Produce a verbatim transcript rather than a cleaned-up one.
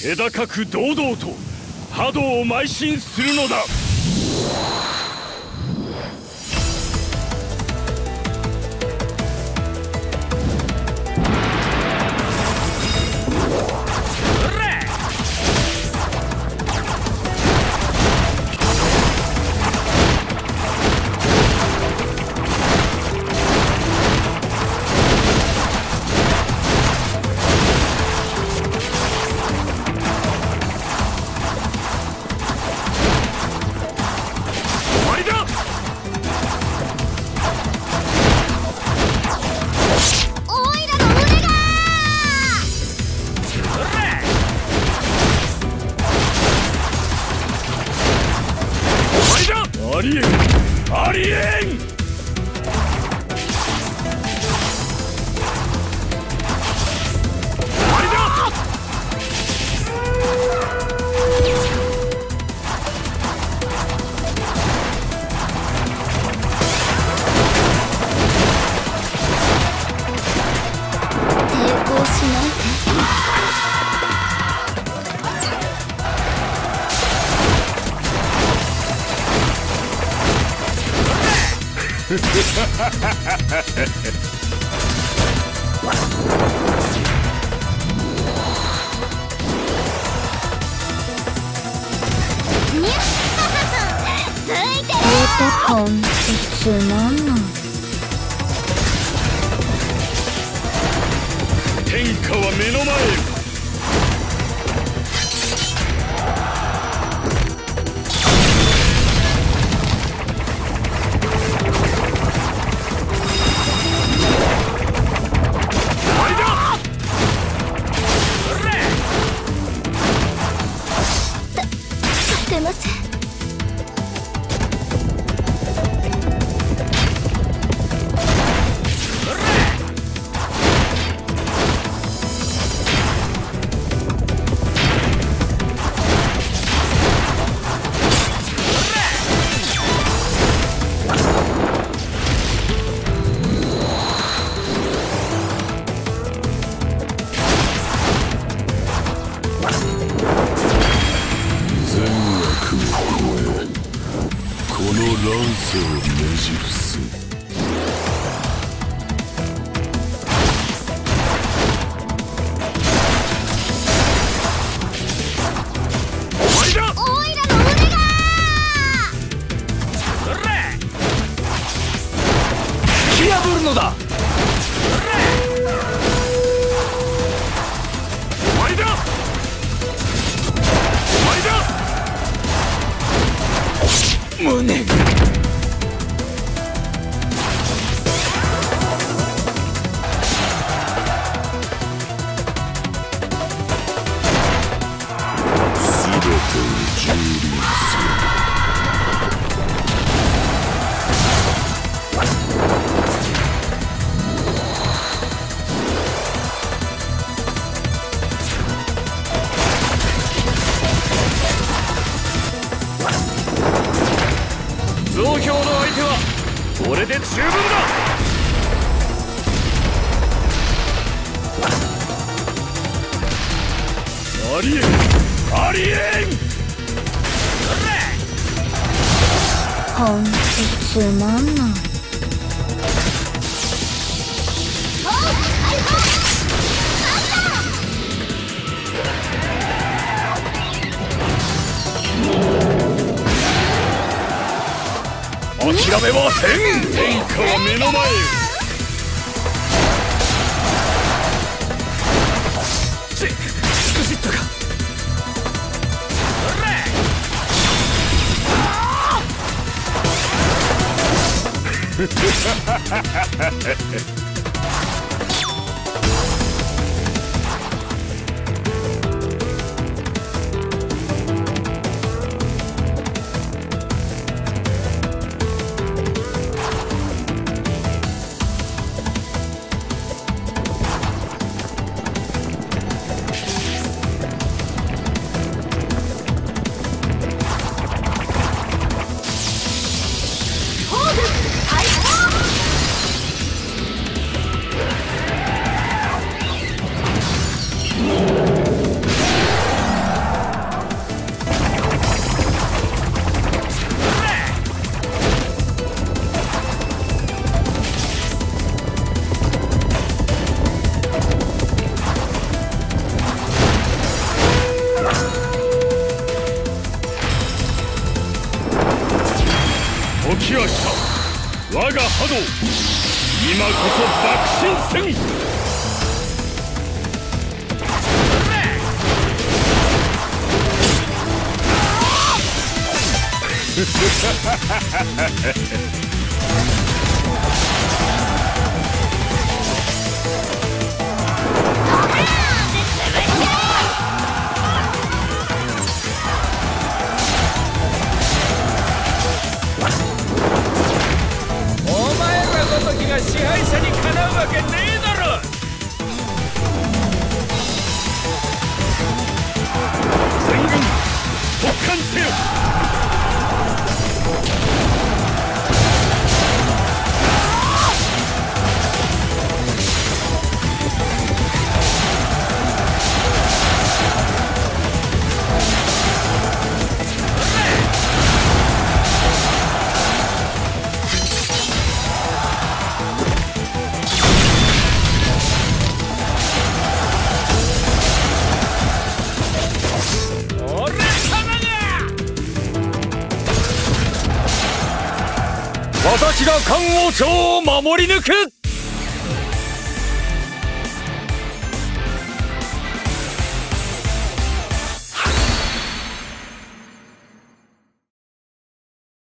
気高く堂々と波動を邁進するのだ。ありえん、ありえん。終わりだ。 抵抗しないで。ほんとつまんない。 天下は目の前。 出ません。 この乱世をねじ伏せ。終わりだ。 おいらの腕が突き破るのだ。終わりだ。終わりだ。無念。全てを蹂躙する。増票の相手はこれで十分だ。ありえん、ありえん。 ほんとつまんない。 諦めはせん。天下は目の前。し、しくじったか。フッハハハハ。 爆心戦。 お前らごときが支配者にかなうわけねえだろ。 全軍突貫せよ。 私が漢王朝を守り抜く。